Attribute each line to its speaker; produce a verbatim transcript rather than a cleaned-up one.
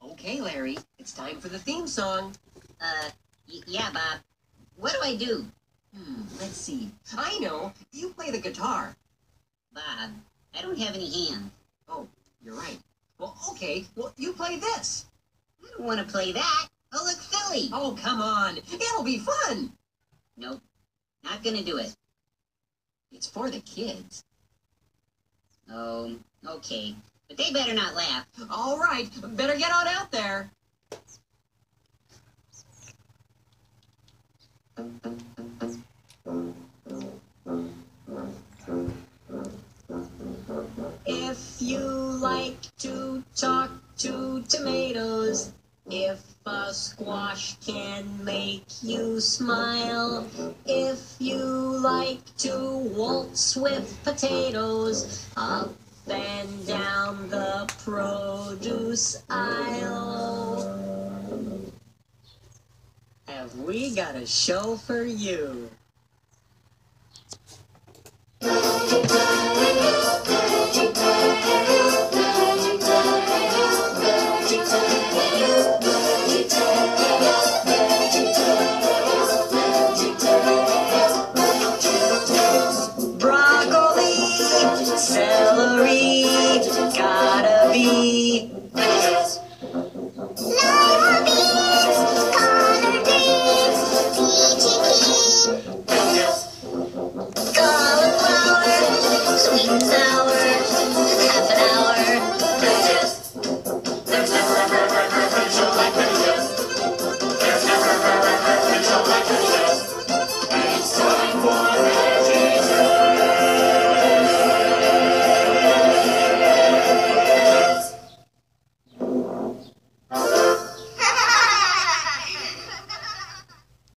Speaker 1: Okay, Larry, it's time for the theme song.
Speaker 2: Uh, y yeah, Bob. What do I do?
Speaker 1: Hmm, let's see. I know. You play the guitar.
Speaker 2: Bob, I don't have any hands.
Speaker 1: Oh, you're right. Well, okay. Well, you play this.
Speaker 2: I don't want to play that. I'll look silly.
Speaker 1: Oh, come on. It'll be fun.
Speaker 2: Nope. Not gonna do it.
Speaker 1: It's for the kids.
Speaker 2: Oh, okay. But they better not laugh.
Speaker 1: All right. Better get on out there.
Speaker 3: If you like to talk to tomatoes, if a squash can make you smile, if you like to waltz with potatoes, up and down the produce aisle, have we got a show for you.